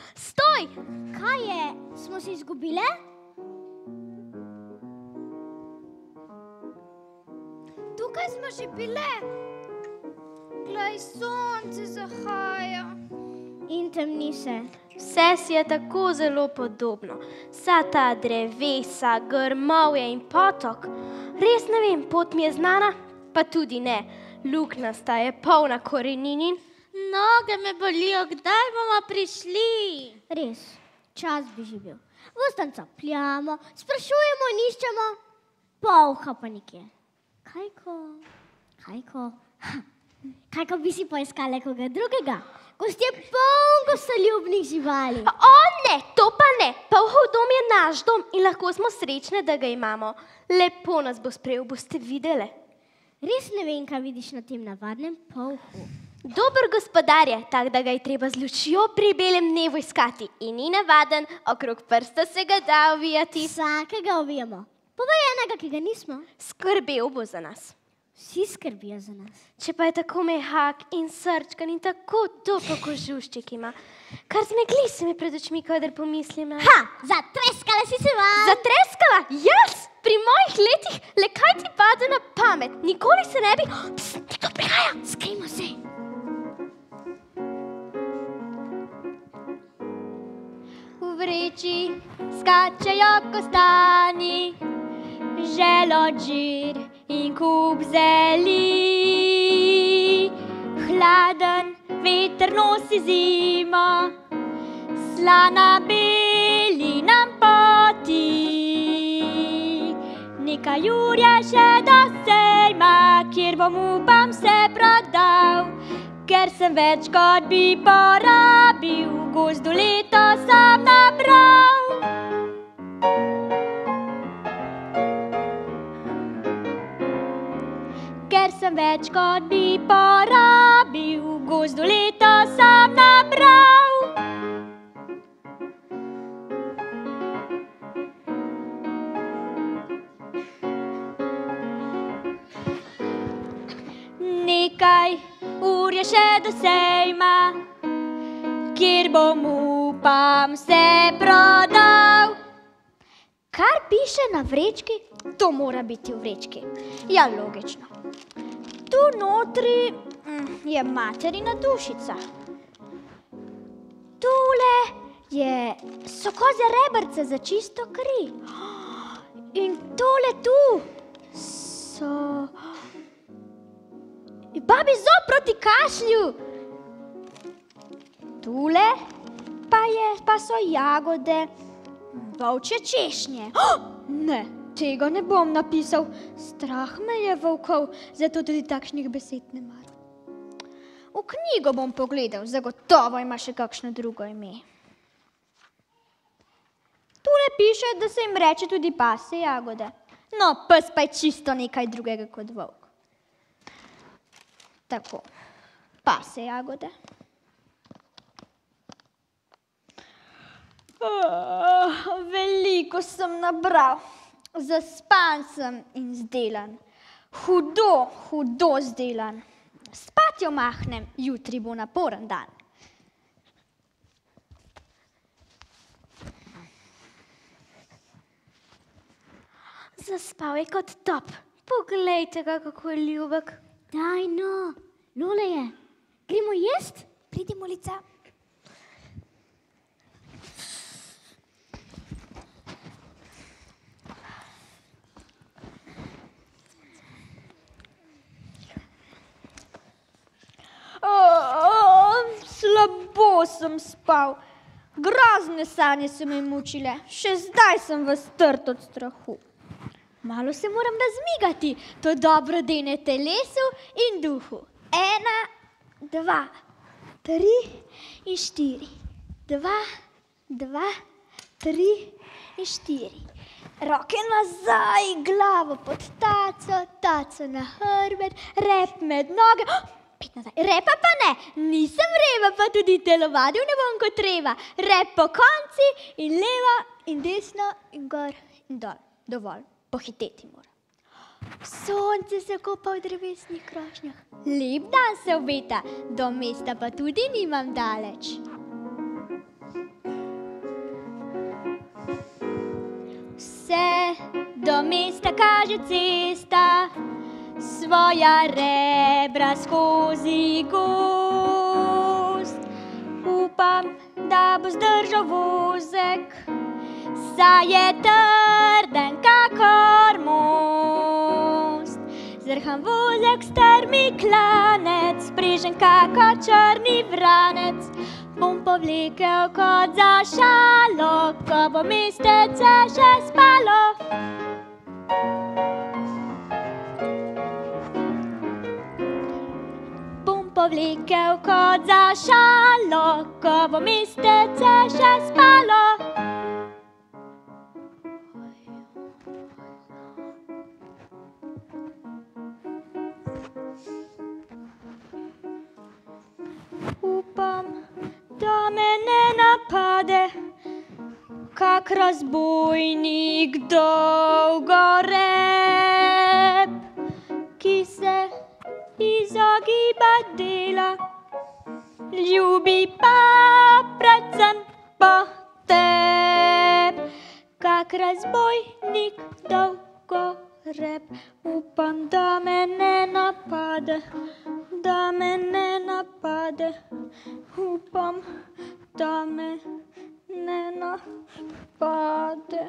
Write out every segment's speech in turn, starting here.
Stoj! Kaj je? Smo se izgubile? Tukaj smo že bile. Glej, sonce zahaja. In temni se. Vse si je tako zelo podobno. Vsa ta drevesa, grmovje in potok. Res ne vem, pot mi je znana, pa tudi ne. Luknasta je polna koreninin. Noge me bolijo, kdaj bomo prišli? Res, čas bi že bil. Vstan capljamo, sprašujemo in iščemo, polha pa nikje. Kaj ko bi si poiskali koga drugega? Gost je poln gostoljubnih živali. O ne, to pa ne. Polhov dom je naš dom in lahko smo srečne, da ga imamo. Lepo nas bo sprejel, boste videli. Res ne vem, kaj vidiš na tem navadnem polhu. Dober gospodar je, tak da ga je treba z lučjo pri belem dnevu iskati. In ni navaden, okrog prsta se ga da ovijati. Vsakega ovijamo. Povej enega, ki ga nismo. Skrbel bo za nas. Vsi skrbijo za nas. Če pa je tako mehak in srčkan in tako topo kožušček ima. Kar zmegli se mi pred očmi, kadar pomislim na... Zatreskala si se vam! Zatreskala? Jaz? Pri mojih letih? Le kaj ti pade na pamet? Nikoli se ne bi... Pst, nekdo prihaja! Skrijmo se! V vreči skačejo kostani, želod, žir in kup zeli. Hladen veter nosi zimo, slana beli nam poti. Nekaj ur je še do sejma, kjer bom upam se prodal, ker sem več kot bi porabil, v gozdu leto sem nabral. Ker sem več kot bi porabil, v gozdu leto sem nabral. Nekaj ur je še do sejma, kjer bom upam se prodal. Kar piše na vrečki, to mora biti v vrečki. Ja, logično. Tu notri je materina dušica. Tule so kozje rebrce za čisto kri. In tole tu so... babi zob proti kašlju. Tule pa so jagode, volčje češnje. Ne, tega ne bom napisal. Strah me je volkov, zato tudi takšnih besed ne maram. V knjigo bom pogledal, zagotovo ima še kakšno drugo ime. Tule piše, da se jim reče tudi pasje jagode. No, pes pa je čisto nekaj drugega kot volk. Tako, pasje jagode. Veliko sem nabral. Zaspan sem in zdelan. Hudo zdelan. Spat jo mahnem, jutri bo naporen dan. Zaspal je kot top. Poglejte ga, kako je ljubek. Daj no, Lole je. Gremo jest? Pridimo lica. Slabo sem spal. Grozne sanje so me mučile. Še zdaj sem vas trd od strahu. Malo se moram razmigati, to dobro dene telesu in duhu. 1, 2, 3 in 4. 2, 2, 3 in 4. Roke nazaj, glavo pod taco, taco na hrbet, rep med noge. Pet nazaj. Repa pa ne, nisem reva, pa tudi telovadil ne bom kot reva. Rep po konci in leva in desno in gor in dol. Dovolj, pohiteti moram. Sonce se kopa v drevesnih krošnjah. Lep dan se obeta, do mesta pa tudi nimam daleč. do mesta kaže cesta, svoja rebra skozi gozd. Upam, da bo zdržal vozek, saj je trden kakor most. Zrhan vozek, strmi klanec, sprežen kakor črni vranec, bom povlekel kot za šalo, ko bo mestece še spalo. Bom povlekel kot za šalo, ko bo mestece še spalo. Upam, da me ne napade kak razbojnik dolgorep, ki se izogiba dela, ljubi pa predvsem potep. Kak razbojnik dolgorep, upam, da me ne napade, da me ne napade, upam, da me ne napade.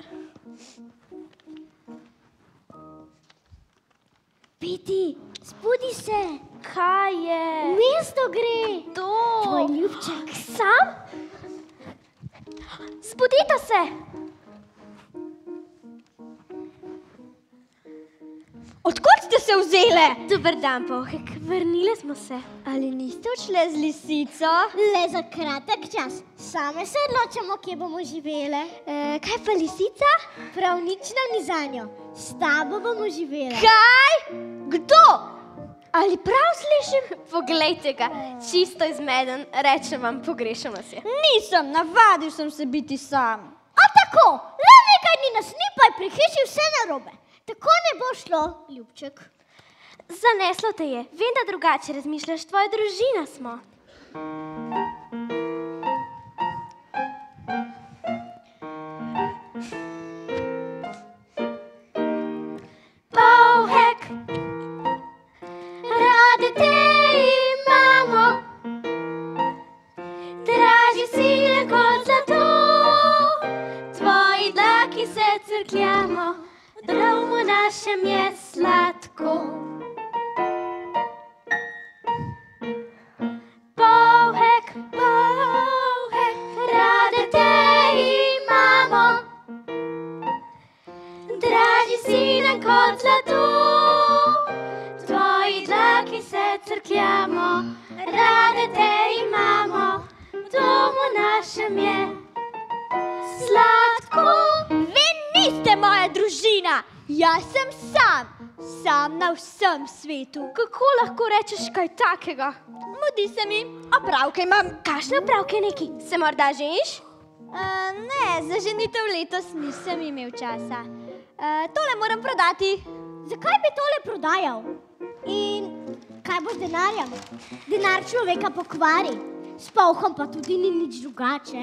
Peti, spudi se, Kaj je? v mesto gre. To. Tvoj ljubček. Sam? Spudita se. Odkot ste se vzele? Dober dan, Polhek. Vrnile smo se. Ali niste odšle z lisico? Le za kratek čas. Same se odločamo, kje bomo živele. Kaj pa lisica? Prav nič nam ni zanjo. S tabo bomo živele. Kaj? Kdo? Ali prav slišim? Poglejte ga, čisto izmeden. Rečem vam, pogrešamo se. Nisem, navadil sem se biti sam. A tako, le nekaj dni nas ni, pa je pri hiši vse narobe. Tako ne bo šlo, ljubček. Zaneslo te je. Vem, da drugače razmišljaš, tvoja družina smo. Polhek, rade te imamo, draži sine kot zlato, tvoji dlaki se crkljamo, drv v našem je sladko. Polhek, polhek, rade te imamo, draži sine kot zlato, tvoji dlaki se crkljamo, rade te imamo, v domu našem je sladko. Vi niste moja družina, jaz sem sam na vsem svetu. Kako lahko rečeš kaj takega? Mudi se mi, opravke imam. Kakšne opravke neki? Se morda ženiš? Ne, za ženitev letos nisem imel časa. Tole moram prodati. Zakaj bi tole prodajal? In kaj bo z denarjem? Denar človeka pokvari, s polhom pa tudi ni nič drugače.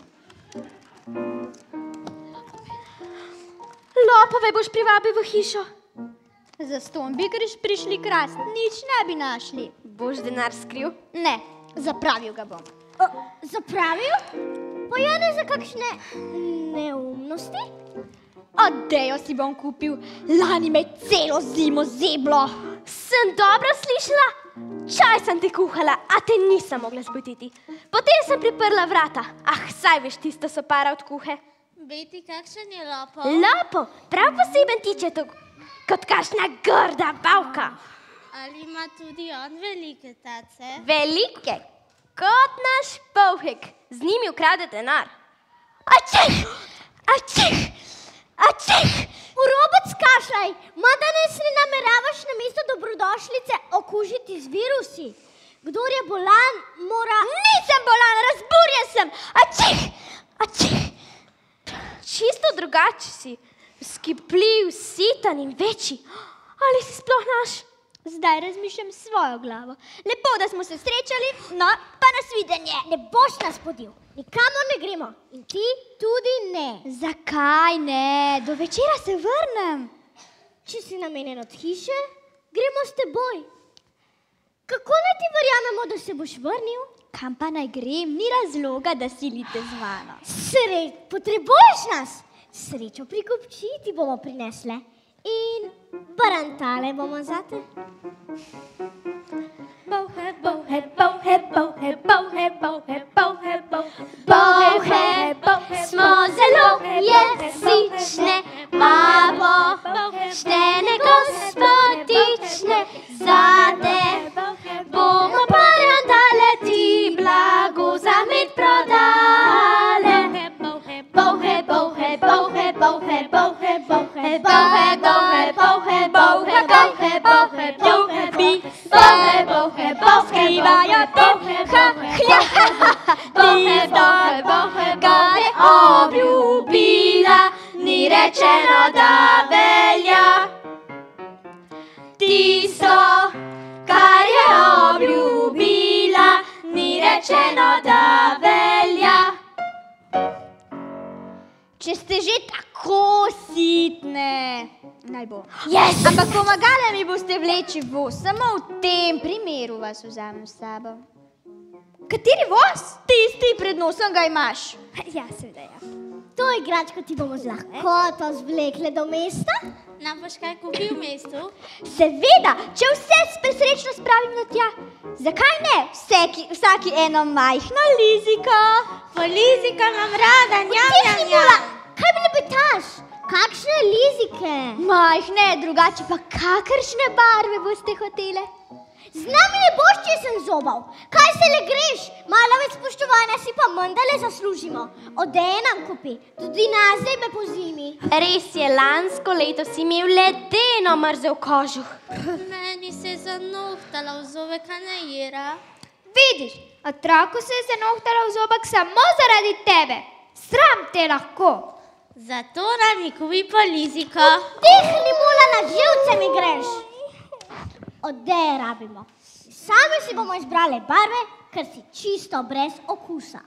Lopove boš privabil v hišo. Zastonj bi prišli krast, nič ne bi našli. Boš denar skril? Ne, zapravil ga bom. Zapravil? Pa ja ne za kakšne neumnosti? Odejo si bom kupil, lani me celo zimo zeblo. Sem dobro slišala? Čaj sem ti kuhala, a te nisem mogla zbuditi. Potem sem priprla vrata. Ah, saj veš, tisto so para od kuhe. Beti, kakšen je Lopo? Lopo, prav poseben tiče to, kot kakšna grda bavka. Ali ima tudi on velike tace? Velike, kot naš Polhek. Z njimi ukrade denar. Ačih! Ačih! Ačih! Urobec kašljaj! Ma danes ne nameravaš namesto dobrodošlice okužiti z virusi. Kdor je bolan, mora... Nisem bolan, razburjen sem. Ačih! Ačih! Čisto drugače si. Skipljiv, sitan in večji. Ali si sploh naš? Zdaj razmišljam s svojo glavo. Lepo, da smo se srečali, no pa nasvidenje. Ne boš nas podil. Nikamor ne gremo in ti tudi ne. Zakaj ne? Do večera se vrnem. Če si namenjen od hiše, gremo s teboj. Kako naj ti verjamemo, da se boš vrnil? Kam pa naj grem? Ni razloga, da silite z mano. Potrebuješ nas. Srečo pri kupčiji ti bomo prinesle in barantale bomo zate. Bolhe, bolhe, bolhe, bolhe, bolhe, bolhe, bolhe, bolhe, Bolhe, smo zelo jezične, a poštene gospodične, zate bomo barantale ti blago za med prodale. Bolhe, bolhe, bolhe, bolhe, bolhe, bolhe, bolhe, bolhe, bolhe, bolhe, bolhe, bolhe, ljubi, bolhe, bolhe, bolhe, skrivajo bolhe, bolhe, tisto, kar je obljubila, ni rečeno, da velja. Tisto, kar je obljubila, ni rečeno, da velja. Če ste že tako sitne, naj bo. Yes! Ampak pomagale mi boste vleči voz, samo v tem primeru vas vzamem s sabo. Kateri voz? Tisti pred nosom ga imaš. Ja, seveda ja. To igračko ti bomo z lahkoto zvlekle do mesta. Nam boš kaj kupil v mestu? Seveda, če vse presrečno spravim na tja. Zakaj ne? Vsaki eno majhno liziko. Po lizika imam rada, njam, njam. Kaj mi ne betaš? Kakšne lizike? Majhne, drugače pa kakršne barve boste hotele? Z nami ne boš, če sem zobal. Kaj se le greš? Malo več spoštovanja si pa mendale zaslužimo. Odeje nam kupi, tudi nas zdaj me po zimi. Res je, lansko leto si imel ledeno mrzel kožuh. Meni se je zanohtala v zobek, a ne Jera. Vidiš, otroku se je zanohtala v zobek samo zaradi tebe. Sram te lahko. Zato nam mi kupi po liziko. Dihni mula, na živce mi greš. Odeje rabimo. Sami si bomo izbrali barve, ker si čisto brez okusa.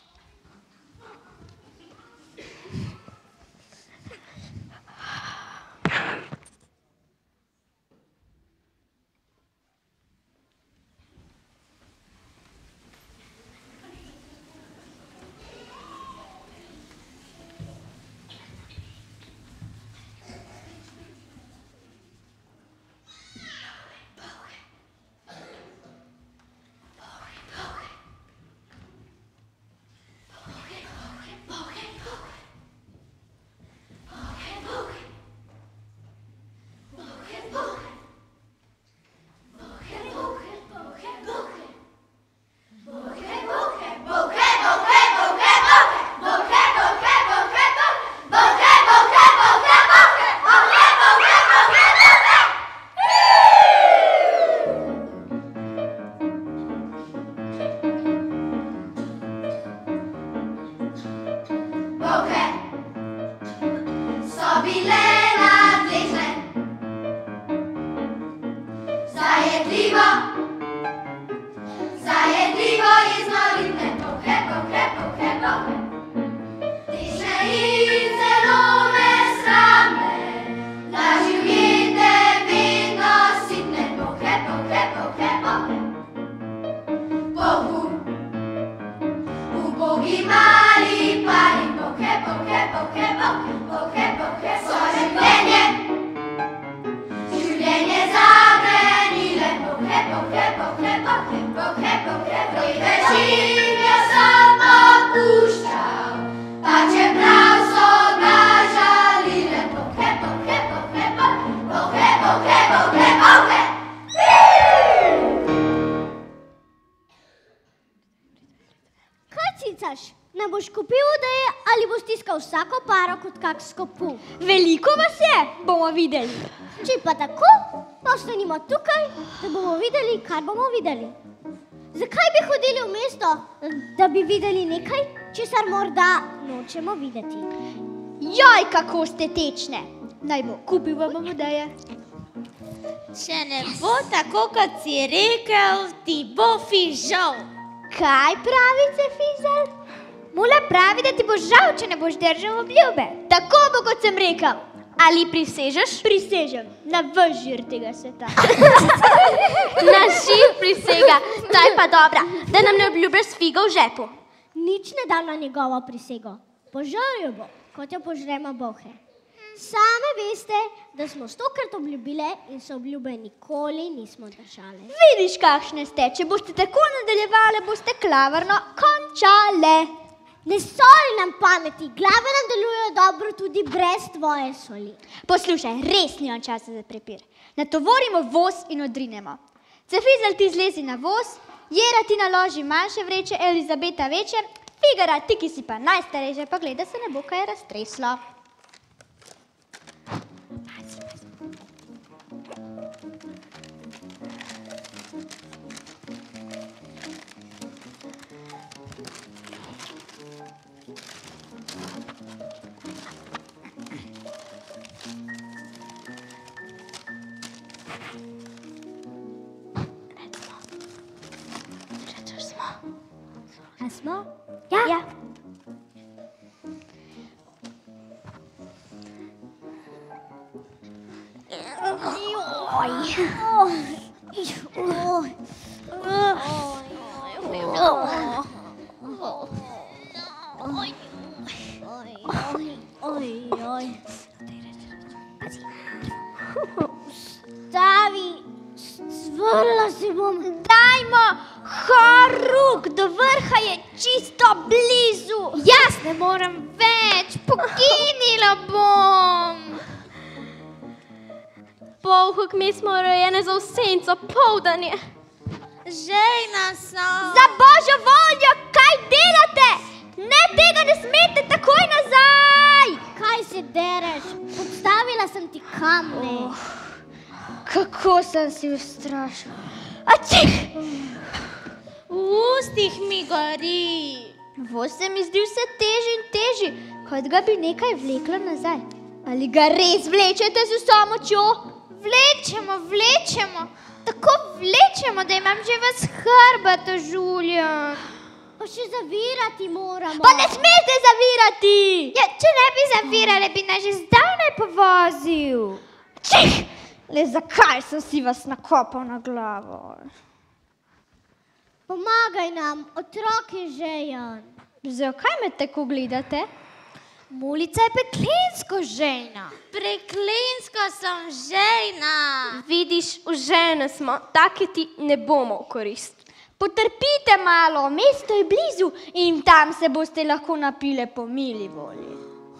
Ne boš kupil odeje ali boš stiskal vsako paro kot kak skopu? Veliko vas je, bomo videli. Če pa tako, pa ostanimo tukaj, da bomo videli, kar bomo videli. Zakaj bi hodili v mesto, da bi videli nekaj, česar morda nočemo videti? Joj, kako ste tečne. Naj bo, kupil vam odeje. Če ne bo tako, kot si rekel, ti bo fižol. Kaj pravice, Fizel? Mula pravi, da ti bo žal, če ne boš držal obljube. Tako bo, kot sem rekel. Ali prisežeš? Prisežem na ves žir tega sveta. Na žir prisega. Ta je pa dobra, da nam ne obljubiš figo v žepu. Nič ne dam na njegovo prisego. Požrl bo, kot jo požremo bohe. Same veste, da smo 100krat obljubile in se obljube nikoli nismo držale. Vidiš, kakšne ste. Če boste tako nadaljevali, boste klavrno končale. Ne soli nam pameti, glave nam delujejo dobro tudi brez tvoje soli. Poslušaj, res nimam časa za prepir. Natovorimo voz in odrinemo. Cefizel ti zlezi na voz, Jera ti naloži manjše vreče, Elizabeta večje, Figara, ti, ki si pa najstarejša, pa gleda, se ne bo kaj raztreslo. A smo? Ja. Stavi, zvrla se bom. Dajmo, Horuk, do vrha je čisto blizu. Jaz ne morem več, poginila bom. Polhuk, mi smo rojene za vsenco, poldanje. Žejna sem. Za božjo voljo, kaj delate? Ne, tega ne smete, takoj nazaj. Kaj se dereš? Odstavila sem ti kamne. Kako sem si ustrašil. Ačih! V ustih mi gori. Voz se mi zdi vse težji in težji, kot ga bi nekaj vleklo nazaj. Ali ga res vlečete z vso močjo? Vlečemo. Tako vlečemo, da imam že ves hrbet ožuljen. Pa še zavirati moramo. Pa ne smete zavirati! Ja, če ne bi zavirali, bi nas že zdavnaj povozil. Čih! Le zakaj sem si vas nakopal na glavo? Pomagaj nam, otrok je žejen. Zakaj me tako gledate? Mulica je peklensko žejna. Preklensko sem žejna. Vidiš, užene smo, take ti ne bomo v korist. Potrpite malo, mesto je blizu in tam se boste lahko napile po mili volji.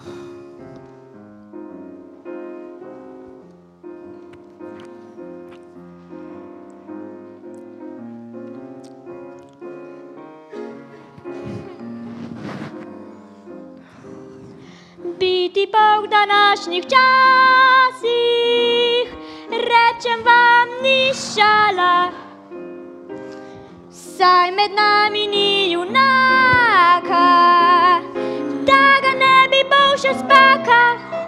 Biti pa v današnjih časih, rečem vam, ni šala. Saj med nami ni junaka, da ga ne bi bolše spaka.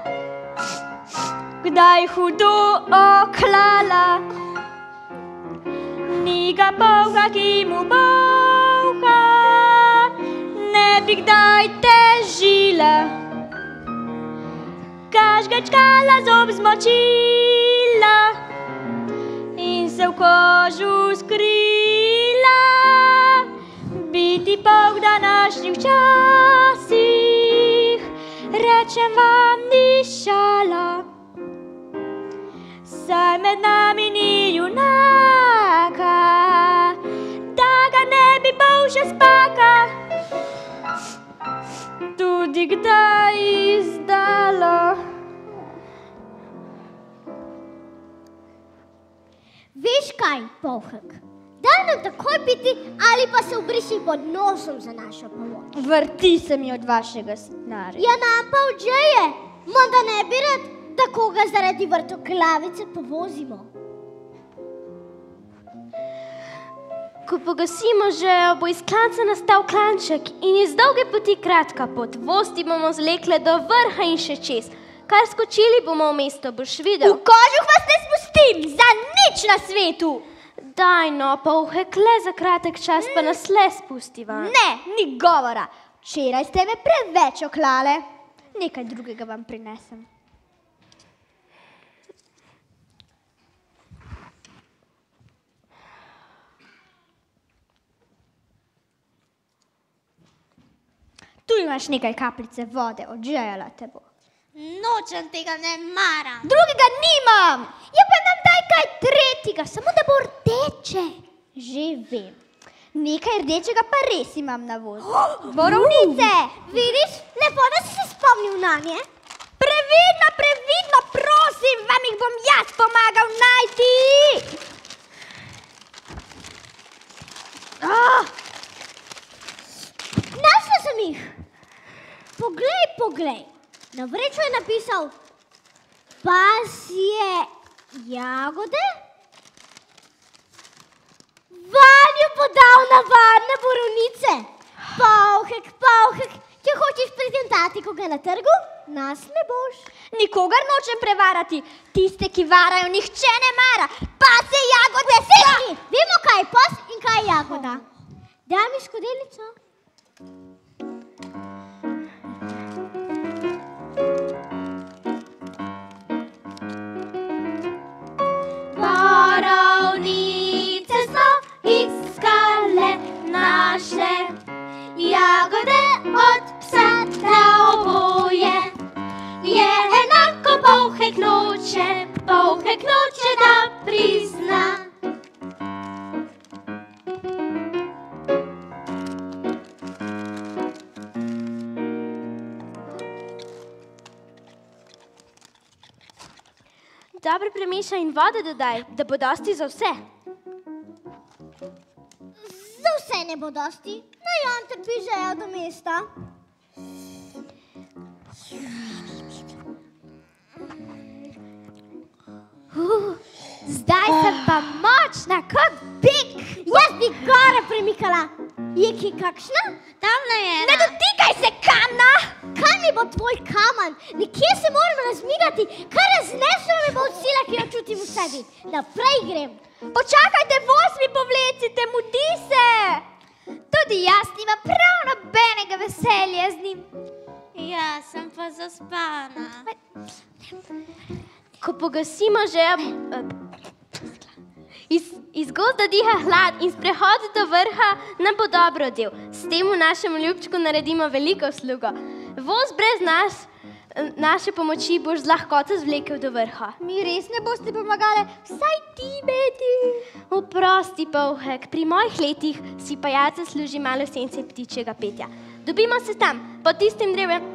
Kdaj hudo oklala, ni ga polka, ki mu bolka, ne bi kdaj težila. Kažgačkala, zob zmočila in se v kožu skrila. Biti pa v današnjih časih, rečem vam, ni šala. Saj med nami ni junaka, da ga ne bi bolše spaka. Tudi kdaj izdalo. Veš kaj, Polhek? Daj nam takoj piti ali pa se obrisi pod nosom za našo pomoč. Vrti se mi od vašega snarja. Ja, nam pa odžeje. Monda ne bi rad, da koga zaradi vrtoklavice povozimo. Ko pogasimo žejo, bo iz klanca nastal klanček in iz dolge poti kratka pot. Voz ti bomo zlekle do vrha in še čez. Kar skočili bomo v mesto, boš videl. V kožuh vas ne spustim, za nič na svetu. Daj no, Polhek, le za kratek čas pa nas le spustiva. Ne, ni govora. Včeraj ste me preveč oklale. Nekaj drugega vam prinesem. Tu imaš nekaj kapljice vode, odžejala te bo. Nočem tega, ne maram. Drugega nimam! Ja pa nam daj kaj tretjega, samo da bo rdeče. Že vem. Nekaj rdečega pa res imam na vozu. Borovnice! Vidiš, lepo, da si se spomnil na nje. Previdno, previdno, prosim, vam jih bom jaz pomagal najti. Našla sem jih. Poglej, poglej. Na vreču je napisal pasje jagode. Vanjo bo dal navadne borovnice. Polhek, Polhek, če hočeš prezentati koga na trgu, nas ne boš. Nikogar nočem prevarati. Tiste, ki varajo, nihče ne mara. Pasje jagode si! Vemo, kaj je pas in kaj je jagoda. Daj mi skodelico. Borovnice smo iskale, našle, jagode od psa na oboje. Je enako Polhek noče, da prizna. Dobro premešaj in vode dodaj, da bo dosti za vse. Za vse ne bo dosti. Naj on trpi žejo do mesta. Zdaj sem pa močna kot bik. Jaz bi gore premikala. Je ki kakšna? Tamle je Ne dotikaj se kamna! Kaj mi bo tvoj kamen? Nekje se moram razmigati. Kaj razneslo me bo od sile, ki jo čutim v sebi. Naprej grem. Počakajte, voz mi povlecite, mudi se! Tudi jaz nimam prav nobenega veselja z njim. Ja, sem pa zaspana. Ko pogasimo žejo, iz gozda diha hlad in sprehod do vrha nam bo dobro del. S tem v našem ljubčku naredimo veliko uslugo. Voz brez naše pomoči boš z lahkoto zvlekel do vrha. Mi res ne boste pomagale, vsaj ti, Beti. Oprosti, Polhek, pri mojih letih si pa jaz zasluži malo sence ptičjega petja. Dobimo se tam, pod tistim drevem.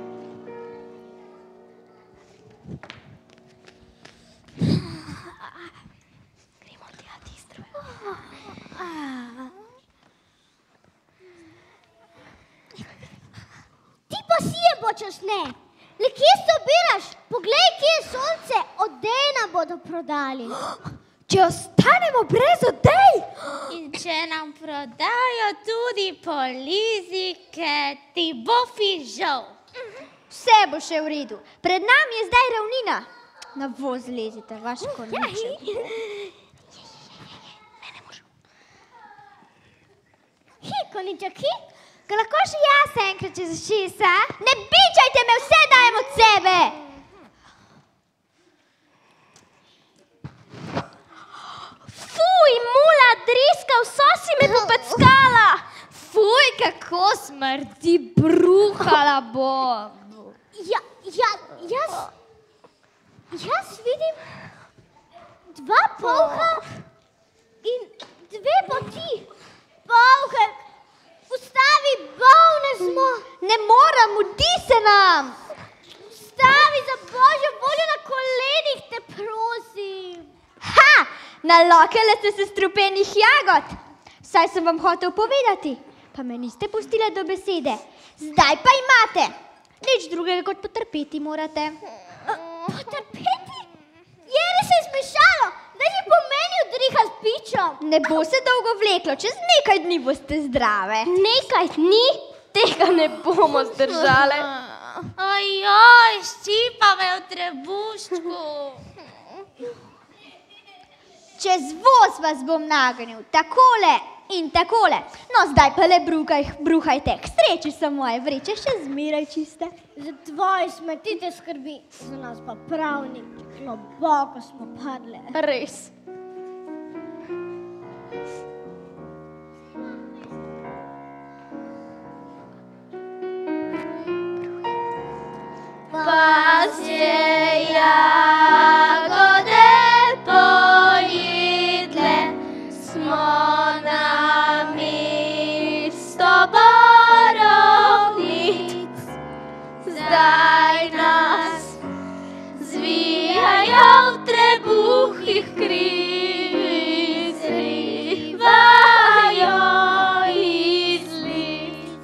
Ti pa si je počasne. Le kje se obiraš? Poglej, kje je sonce. Odena bodo prodali. Če ostanemo brez odej, In če nam prodajo tudi polizike, ti bo fižol. vse bo še v redu. Pred nami je zdaj ravnina. Na voz lezite, vaš konjiček. Hi, koniček, hi. Ga lahko še jaz enkrat čez ušesa? Ne bičajte me, vse dajem od sebe! Fuj, mula, driska, vso si me popackala. Fuj, kako smrdi, bruhala bom. Jaz vidim 2 polha in 2 poti. Polhek, ustavi, bolne smo. Ne moram, mudi se nam. Stavi za Božjo voljo na kolenih, te prosim. Ha, nalokale ste se strupenih jagod. Saj sem vam hotel povedati, pa me niste pustile do besede. Zdaj pa imate. Nič drugega kot potrpeti morate. Potrpeti? Jere se je zmešalo, da že po meni udriha s pičom. Ne bo se dolgo vleklo, čez nekaj dni boste zdrave. Nekaj dni tega ne bomo zdržale. Ojoj, ščipa me v trebuščku. Čez voz vas bom nagnil, takole in takole. No, zdaj pa le bruhajte. K sreči so moje vreče še zmeraj čiste. Za tvoje smeti te skrbi, za nas pa prav nič. Globoko smo padle. Res. Pasje jagode pojedle, smo na mesto borovnic. Zdaj nas zvijajo v trebuhih krivi, zrivajo iz lic.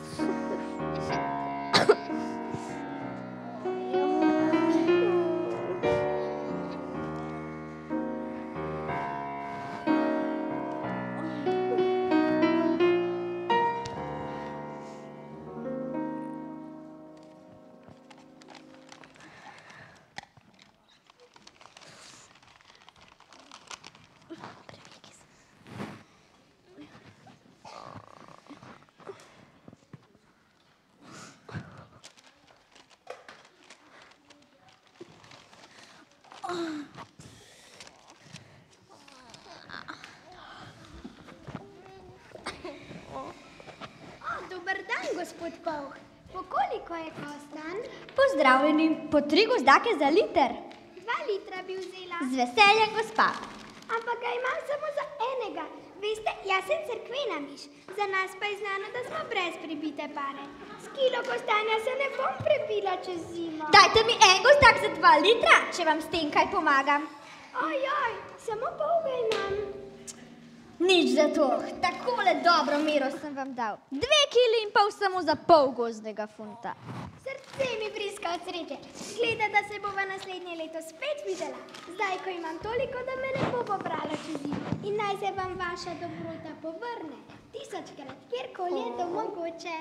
Dober dan, gospod Povh. Po koliko je kostan? Pozdravljeni, po 3 gozdake za liter. 2 litra bi vzela. Z veseljem, gospa. Ampak ga imam samo za enega. Veste, jaz sem cerkvena miš. Za nas pa je znano, da smo brez pribite pare. S kilo kostanja se ne bom prebila čez zimo. Dajte mi en gozdak za 2 litra, če vam s tem kaj pomagam. Ojoj, samo pol ga imam. Nič za to, takole dobro mero sem vam dal. 2,5 kili samo za pol gozdnega funta. Srce mi vriska od sreče. Gleda, da se bova naslednje leto spet videla. Zdaj, ko imam toliko, da me ne bo pobrala čez zimo. In naj se vam vaša dobrota povrne. 1000-krat, kjerkoli je to mogoče.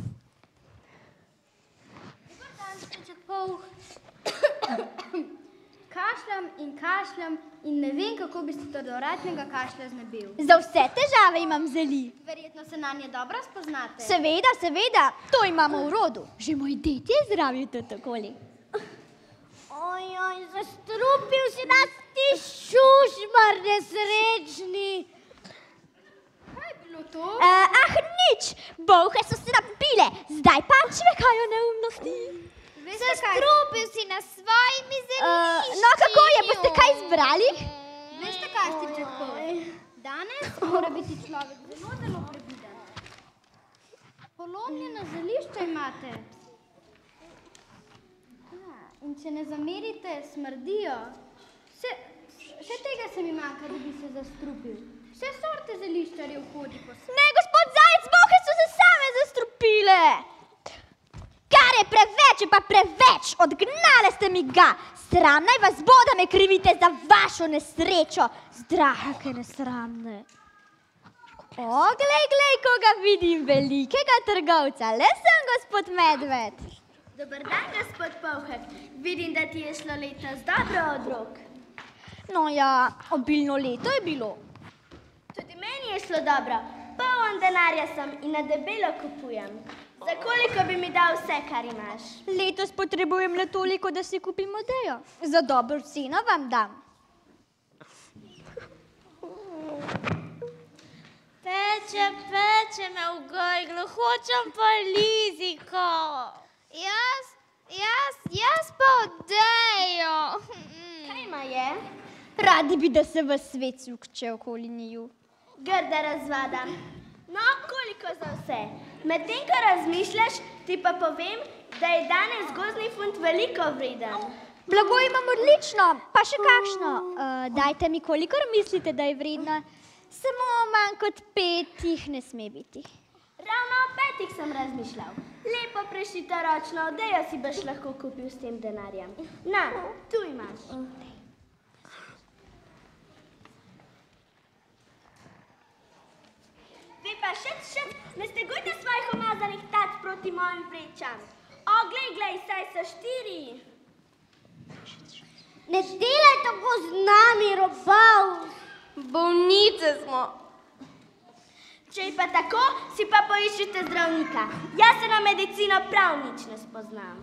Dobar dan, gospod Povh. Kašljam in ne vem, kako bi se trdovratnega kašlja znebil. Za vse težave imam zeli. Verjetno se nanje dobro spoznate. Seveda, to imamo v rodu. Že moj ded je zdravil to takoli. Ojoj, zastrupil si nas ti šušmar nesrečni. Kaj je bilo to? Nič, bolhe so se napile, zdaj pa čvekajo neumnosti. Zastrupil si nas svojimi zelišči. No, kako je, boste kaj izbrali? Veste kaj, striček Povh? Danes mora biti človek zelo previden. Polomljena zelišča imate. In če ne zamerite, smrdijo. Še tega se mi manjka, da bi se zastrupil. Vse sorte zeliščarjev hodi po svetu. Ne, gospod Zajec, bolhe so se same zastrupile. Kar je preveč, je pa preveč, odgnale ste mi ga. Sram naj vas bo, da me krivite za vašo nesrečo. Zdrahake nesramne. O, glej, koga vidim, velikega trgovca, le sem gospod Medved. Dobar dan, gospod Povhek. Vidim, da ti je šlo letos dobro od rok. No ja, obilno leto je bilo. Tudi meni je šlo dobro. Poln denarja sem in na debelo kupujem. Za koliko bi mi dal vse, kar imaš? Letos potrebujem le toliko, da si kupim odejo. Za dobro ceno vam dam. Peče me v gojglu, hočem pa liziko. Jaz pa odejo. Kaj ima je? Radi bi, da se v svet sukče okoli njiju. Grda razvada. No, koliko za vse? Medtem, ko razmišljaš, ti pa povem, da je danes gozdni funt veliko vreden. Blago imam odlično, pa še kakšno. Dajte mi, kolikor mislite, da je vredno. Samo manj kot 5 jih ne sme biti. Ravno o 5 sem razmišljal. Lepo prešito ročno odejo si boš lahko kupil s tem denarjem. Na, tu imaš. Vi pa šet, ne stegujte svojih umazanih tac proti mojim vrečam. O, glej, saj so 4. Ne delaj tako z nami, robav. Bolnice smo. Če je pa tako, si pa poiščite zdravnika. Jaz se na medicino prav nič ne spoznam.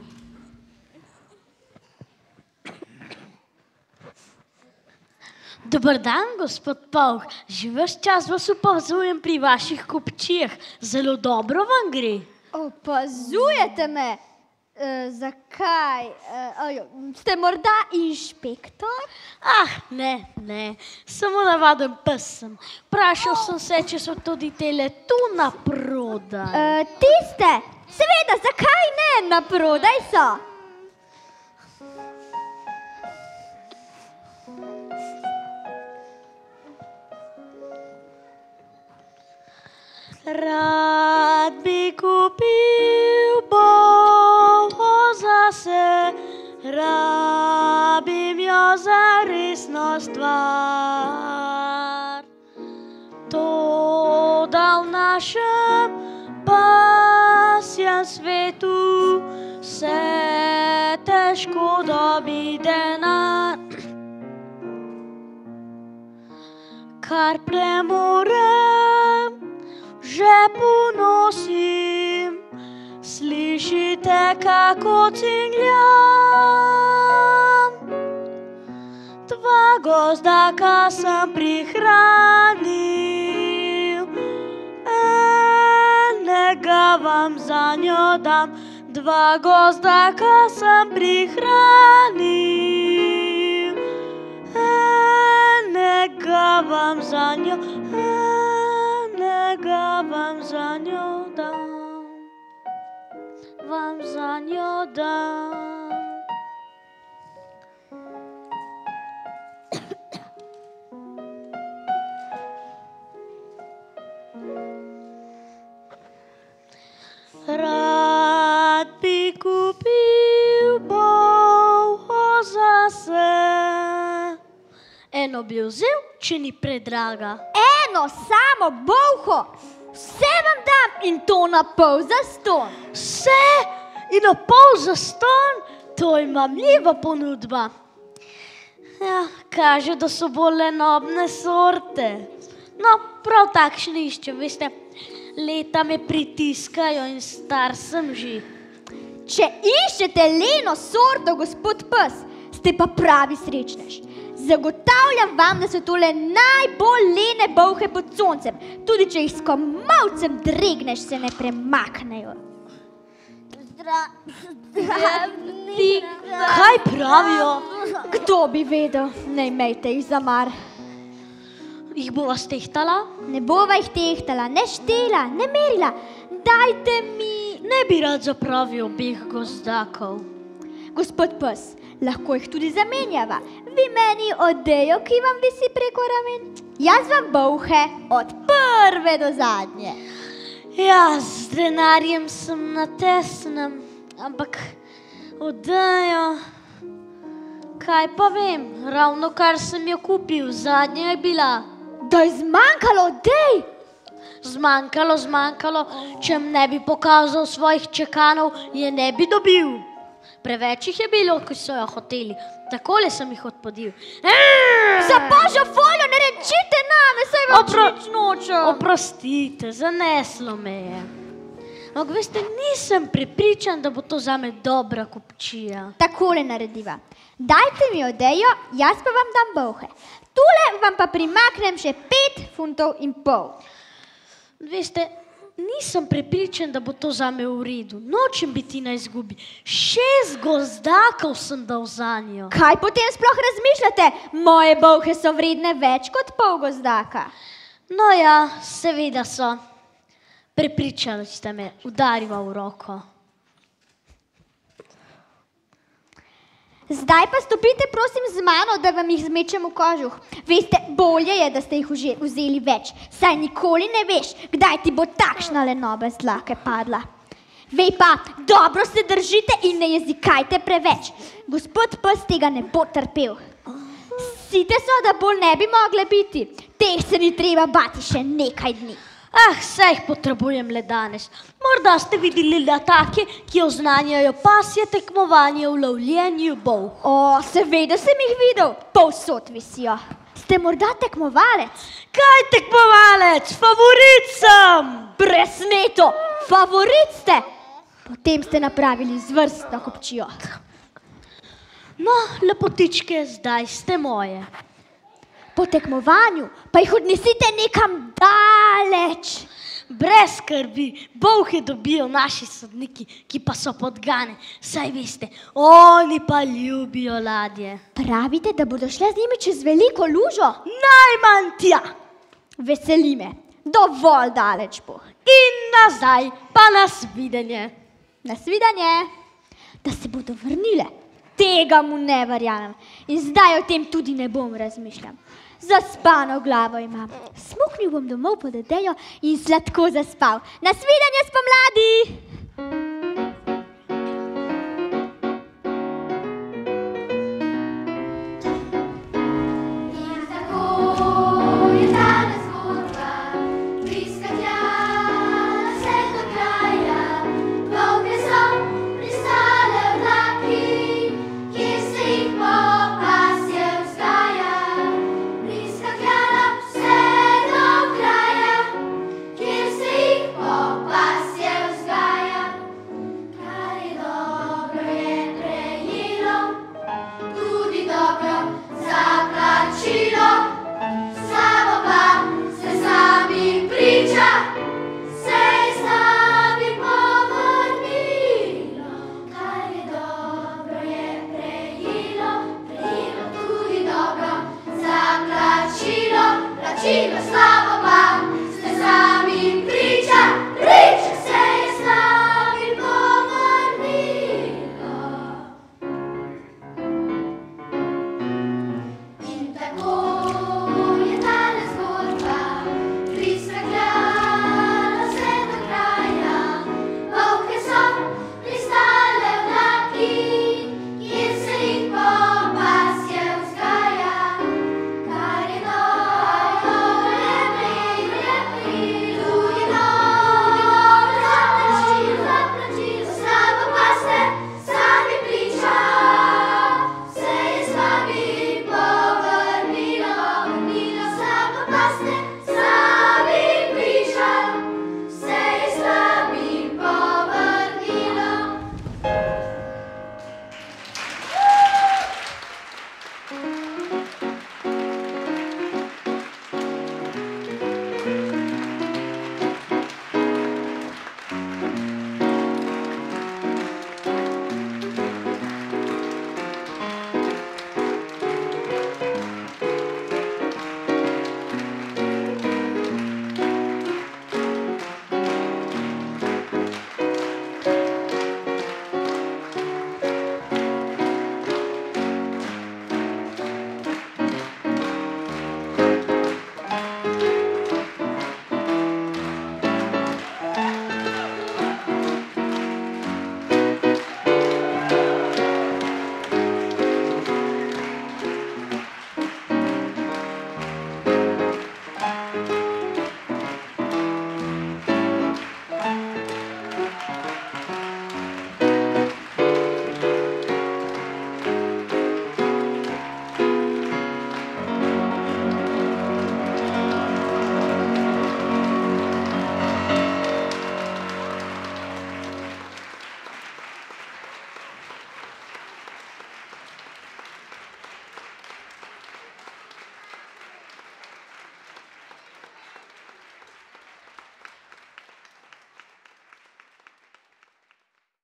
Dober dan, gospod Pavk. Že ves čas vas opazujem pri vaših kupčijah. Zelo dobro vam gre. Opazujete me? Zakaj? Ste morda inšpektor? Ne. Samo navaden pes sem. Vprašal sem se, če so tudi tele tu na prodaj. Tiste? Seveda, zakaj ne? Na prodaj so. Rad bi kupil bolho zase, rabim jo za resno stvar. Toda v našem pasjem svetu se težko dobi denar. Kar premorem, že ponosim, slišite, kako cingljam. Dva gozdaka sem prihranil, enega vam zanjo dam. Dva gozdaka sem prihranil, enega vam zanjo dam, vam zanjo dam. Rad bi kupil bolho zase. Eno bi vzel, če ni predraga. Eno samo bolho, vse vam dam in to na pol zastonj. Vse in na pol zastonj, to je mamljiva ponudba. Ja, kaže, da so bolj lenobne sorte. No, prav takšne iščem, veste, leta me pritiskajo in star sem že. Če iščete leno sorto, gospod pes, ste pa pravi srečnež. Zagotavljam vam, da so tole najbolj lene bolhe pod soncem. Tudi če jih s komolcem dregneš, se ne premaknejo. Kaj pravijo? Kdo bi vedel? Ne imejte jih za mar. Jih bova stehtala? Ne bova jih tehtala, ne štela, ne merila. Dajte mi... Ne bi rad zapravil obeh gozdakov. Gospod pes, lahko jih tudi zamenjava. Vi meni odejo, ki vam visi preko ramen. Jaz vam bolhe od prve do zadnje. Ja, z denarjem sem na tesnem, ampak odejo... Kaj pa vem, ravno kar sem jo kupil, zadnja je bila. Da je zmanjkalo odej? Zmanjkalo, če ne bi pokazal svojih čekanov, je ne bi dobil. Preveč jih je bilo, ko so jo hoteli. Takole sem jih odpodil. Za božjo voljo, ne rečite name, saj vam nič nočem. Oprostite, zaneslo me je. Ampak veste, nisem prepričan, da bo to zame dobra kupčija. Takole narediva. Dajte mi odejo, jaz pa vam dam bolhe. Tule vam pa primaknem še 5,5 funtov. Veste, nisem prepričan, da bo to zame v redu. Nočem biti na izgubi. 6 gozdakov sem dal zanjo. Kaj potem sploh razmišljate? Moje bolhe so vredne več kot pol gozdaka. No ja, seveda so. Prepričali ste me, udariva v roko. Zdaj pa stopite prosim z mano, da vam jih zmečem v kožuh. Veste, bolje je, da ste jih vzeli več. Saj nikoli ne veš, kdaj ti bo takšna lenoba z dlake padla. Vej pa, dobro se držite in ne jezikajte preveč. Gospod pes tega ne bo trpel. Site so, da bolj ne bi mogle biti. Teh se ni treba bati še nekaj dni. Saj jih potrebujem le danes. Morda ste videli letake, ki oznanjajo pasje tekmovanje v lovljenju bolh. Seveda sem jih videl, povsod visijo. Ste morda tekmovalec? Kaj tekmovalec? Favorit sem! Presneto, favorit ste! Potem ste napravili izvrstno kupčijo. No, lepotičke, zdaj ste moje. Po tekmovanju pa jih odnesite nekam daleč. Brez skrbi, bolhe dobijo naši sodniki, ki pa so podgane. Saj veste, oni pa ljubijo ladje. Pravite, da bodo šle z njimi čez veliko lužo? Najmanj tja Veseli me, dovolj daleč bo. in nazaj, pa nasvidenje. Nasvidenje, da se bodo vrnile. Tega mu ne verjamem in zdaj o tem tudi ne bom razmišljal. Zaspano glavo imam. Smuknil bom domov pod odejo in sladko zaspal. Nasvidenje spomladi!